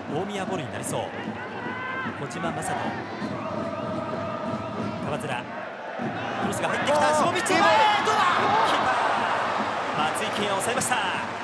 大宮ボールになりそう。小島正人、川面、クロスが入ってきた。シモビッチ、前どうだ。キーパー松井健也抑えました。